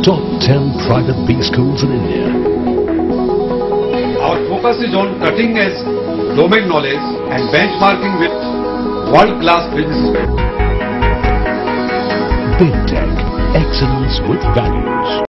top 10 private B schools in India. Our focus is on cutting edge domain knowledge and benchmarking with world-class businesses. Big Tech, excellence with values.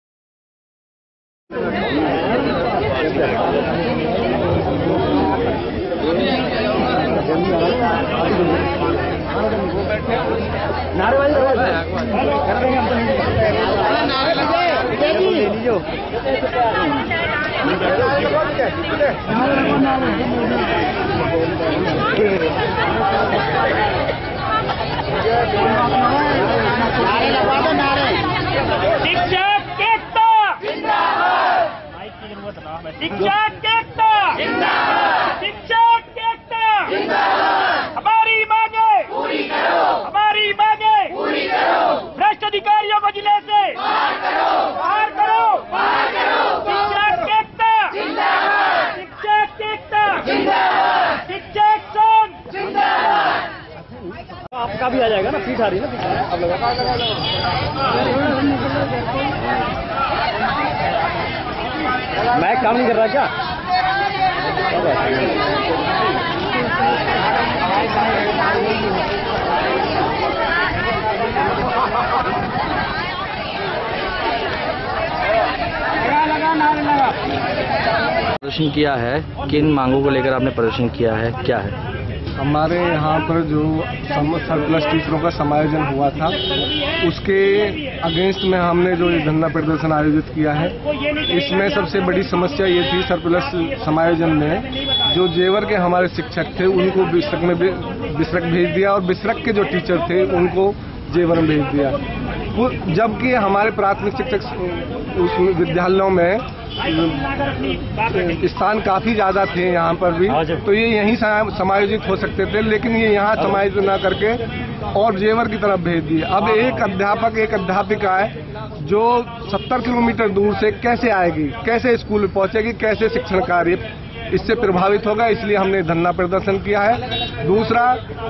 हमारी मांगे पूरी करो, हमारी मांगे पूरी करो, भ्रष्ट अधिकारियों को जिले से बाहर करो, बाहर करो, बाहर करो, शिक्षक एकता जिंदाबाद, शिक्षक एकता जिंदाबाद, शिक्षक संघ जिंदाबाद। आपका भी आ जाएगा ना, सीट आ रही है ना, आप लोग मैं काम नहीं कर रहा क्या? प्रदर्शन किया है, किन मांगों को लेकर आपने प्रदर्शन किया है, क्या है? हमारे यहाँ पर जो सरप्लस टीचरों का समायोजन हुआ था उसके अगेंस्ट में हमने जो ये धरना प्रदर्शन आयोजित किया है। इसमें सबसे बड़ी समस्या ये थी सरप्लस समायोजन में जो जेवर के हमारे शिक्षक थे उनको बिसरक भेज दिया और बिसरक के जो टीचर थे उनको जेवर में भेज दिया, जबकि हमारे प्राथमिक शिक्षक उस विद्यालयों में स्थान काफी ज्यादा थे यहाँ पर भी, तो ये यहीं समायोजित हो सकते थे, लेकिन ये यहाँ समायोजित न करके और जेवर की तरफ भेज दिए। अब एक अध्यापक एक अध्यापिका है जो 70 किलोमीटर दूर से कैसे आएगी, कैसे स्कूल में पहुंचेगी, कैसे शिक्षण कार्य इससे प्रभावित होगा, इसलिए हमने धरना प्रदर्शन किया है। दूसरा,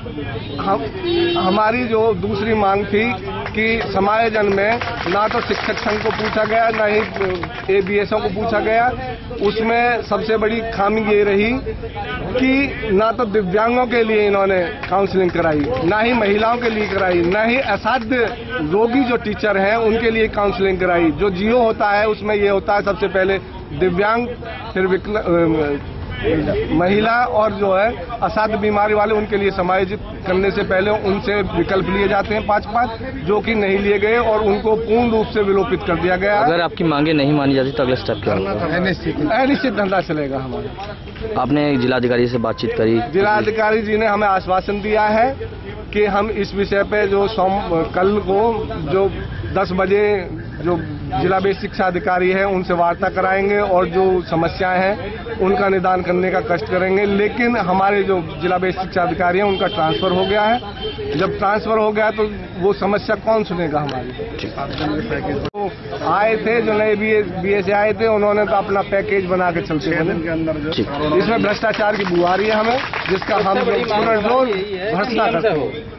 हमारी जो दूसरी मांग थी कि समायोजन में ना तो शिक्षक संघ को पूछा गया, ना ही एबीएसओ को पूछा गया। उसमें सबसे बड़ी खामी ये रही कि ना तो दिव्यांगों के लिए इन्होंने काउंसलिंग कराई, ना ही महिलाओं के लिए कराई, ना ही असाध्य रोगी जो टीचर हैं उनके लिए काउंसलिंग कराई। जो जियो होता है उसमें ये होता है सबसे पहले दिव्यांग, फिर महिला और जो है असाध्य बीमारी वाले, उनके लिए समायोजित करने से पहले उनसे विकल्प लिए जाते हैं 5-5, जो कि नहीं लिए गए और उनको पूर्ण रूप से विलोपित कर दिया गया। अगर आपकी मांगे नहीं मानी जाती तो अगला स्टेप क्या होगा? अनिश्चित धंधा चलेगा हमारा। आपने जिलाधिकारी से बातचीत करी? जिलाधिकारी जी ने हमें आश्वासन दिया है कि हम इस विषय पे जो कल को जो 10 बजे जो जिला बेस शिक्षा अधिकारी है उनसे वार्ता कराएंगे और जो समस्याएं हैं उनका निदान करने का कष्ट करेंगे। लेकिन हमारे जो जिला बेस शिक्षा अधिकारी हैं उनका ट्रांसफर हो गया है। जब ट्रांसफर हो गया तो वो समस्या कौन सुनेगा हमारी? तो आए थे जो नए बीए से आए थे, उन्होंने तो अपना पैकेज बना के चलते हैं। इसमें भ्रष्टाचार की बुआरी है हमें, जिसका हम पूर्ण जोर भर्त्सना करते हैं।